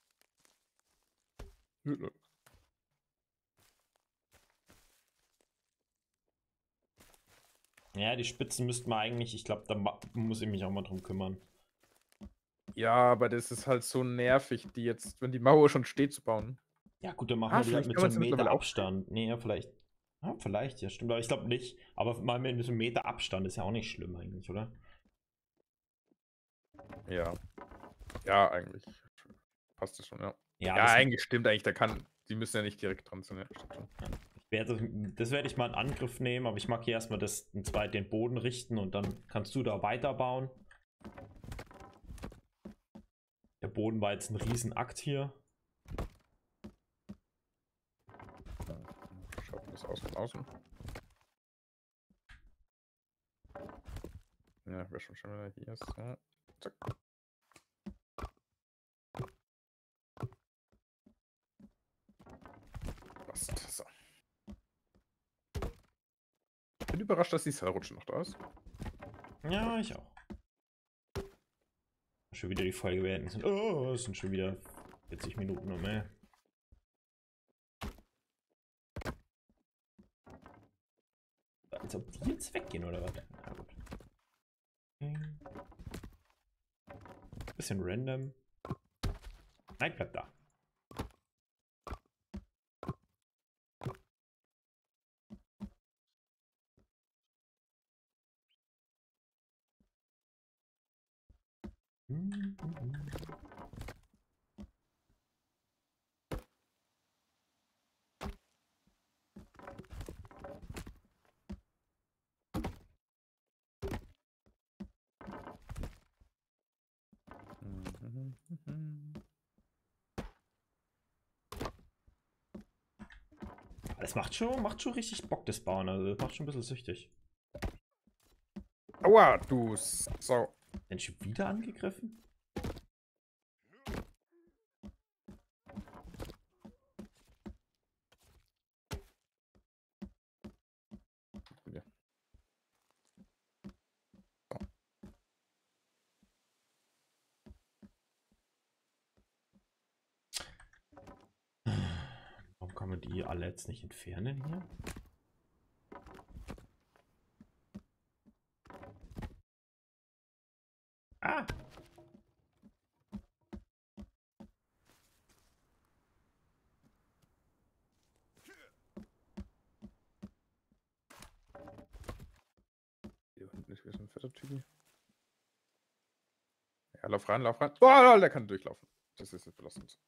[SPEAKER 1] Ja, die Spitzen müssten wir eigentlich, ich glaube, da muss ich mich auch mal drum kümmern.
[SPEAKER 2] Ja, aber das ist halt so nervig, die jetzt, wenn die Mauer schon steht, zu bauen.
[SPEAKER 1] Ja, gut, dann machen
[SPEAKER 2] Ah,
[SPEAKER 1] wir die halt
[SPEAKER 2] vielleicht
[SPEAKER 1] mit
[SPEAKER 2] kann
[SPEAKER 1] so
[SPEAKER 2] man
[SPEAKER 1] einem
[SPEAKER 2] sie
[SPEAKER 1] Meter
[SPEAKER 2] mittlerweile auch
[SPEAKER 1] Abstand. Nee, ja, vielleicht. Ja, vielleicht, ja, stimmt. Aber ich glaube nicht. Aber mal mit so einem Meter Abstand ist ja auch nicht schlimm eigentlich, oder?
[SPEAKER 2] Ja. Ja, eigentlich. Passt das schon, ja.
[SPEAKER 1] Ja,
[SPEAKER 2] Ja,
[SPEAKER 1] das,
[SPEAKER 2] eigentlich stimmt eigentlich, da kann. Die müssen ja nicht direkt dran sein. Ja, stimmt schon.
[SPEAKER 1] ich werde, das werde ich mal in Angriff nehmen, aber ich mag hier erstmal das, den zweiten den Boden richten und dann kannst du da weiterbauen. Der Boden war jetzt ein Riesenakt hier.
[SPEAKER 2] Schaut das aus von außen. Ja, wäre schon schon wieder hier. So. Zack. Passt. So. Bin überrascht, dass die Seilrutsche noch da ist.
[SPEAKER 1] Ja, ich auch. Schon wieder die Folge beenden sind. Oh, es sind schon wieder vierzig Minuten und mehr. Als ob die jetzt weggehen oder was? Na gut. Okay. Bisschen random. Nein, bleib da. Es macht schon, macht schon richtig Bock, das Bauen. Also, das macht schon ein bisschen süchtig.
[SPEAKER 2] Aua, du Sau.
[SPEAKER 1] Denn schon wieder angegriffen?
[SPEAKER 2] Ja.
[SPEAKER 1] Warum kann Kann man die alle jetzt nicht entfernen hier? Ah!
[SPEAKER 2] Hier unten ist wieder so ein fetter Typi. Ja, lauf rein, lauf rein. Oh, der kann durchlaufen. Das ist jetzt belastend.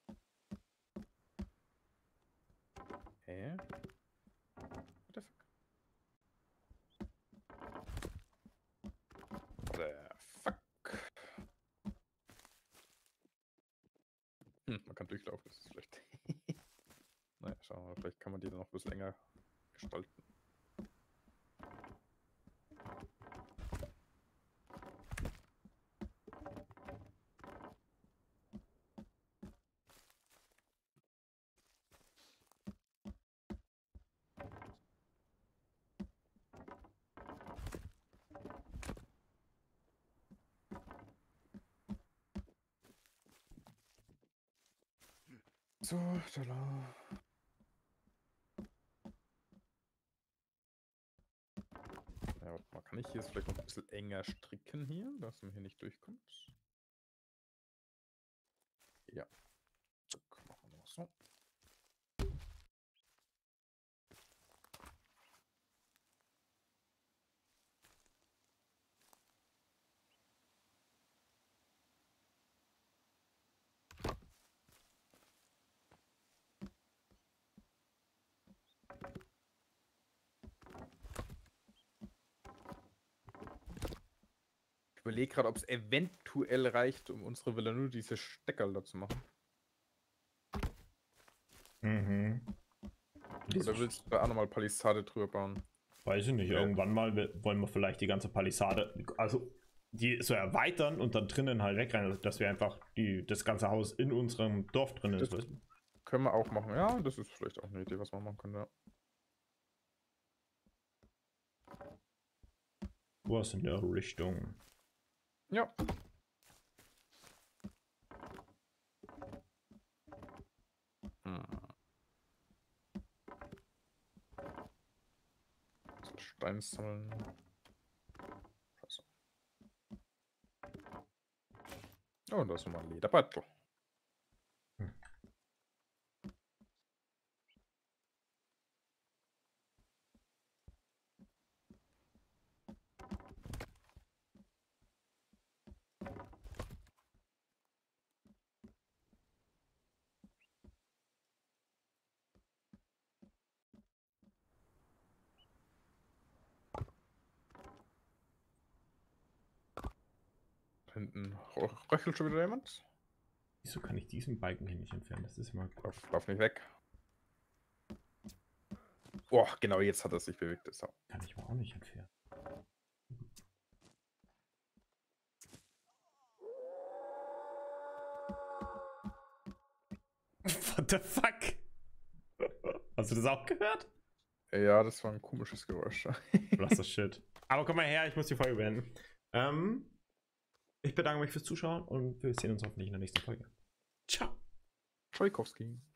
[SPEAKER 2] Hä? What the fuck? What the fuck? Hm, man kann durchlaufen, das ist schlecht. Naja, schauen wir mal, vielleicht kann man die dann noch ein bisschen länger gestalten. So, tada. Ja, warte mal, kann ich hier jetzt vielleicht noch ein bisschen enger stricken hier, dass man hier nicht durchkommt? Ja. Zack, machen wir noch so. Ich überlege gerade, ob es eventuell reicht, um unsere Villa nur diese Steckerl da zu machen.
[SPEAKER 1] Mhm.
[SPEAKER 2] Oder willst du da auch nochmal Palisade drüber bauen?
[SPEAKER 1] Weiß ich nicht,
[SPEAKER 2] Ja.
[SPEAKER 1] irgendwann mal wollen wir vielleicht die ganze Palisade, also die so erweitern und dann drinnen halt wegrennen, dass wir einfach die, das ganze Haus in unserem Dorf drin ist.
[SPEAKER 2] Das können wir auch machen. Ja, das ist vielleicht auch eine Idee, was man machen kann, ja.
[SPEAKER 1] Was in der Richtung.
[SPEAKER 2] Ja. Hm. So, Stein sammeln. Scheiße. Oh, da ist nochmal ein Lederbeutel.
[SPEAKER 1] Hm.
[SPEAKER 2] Hinten röchelt schon wieder jemand.
[SPEAKER 1] Wieso kann ich diesen Balken hier nicht entfernen? Das ist mal.
[SPEAKER 2] Lauf, lauf nicht weg. Boah, genau jetzt hat er sich bewegt. Das auch.
[SPEAKER 1] Kann ich mal auch nicht entfernen. What the fuck? Hast du das auch gehört?
[SPEAKER 2] Ja, das war ein komisches Geräusch.
[SPEAKER 1] Lass das Shit. Aber komm mal her, ich muss die Folge beenden. Ähm, ich bedanke mich fürs Zuschauen und wir sehen uns hoffentlich in der nächsten Folge. Ciao.
[SPEAKER 2] Tschaikowski.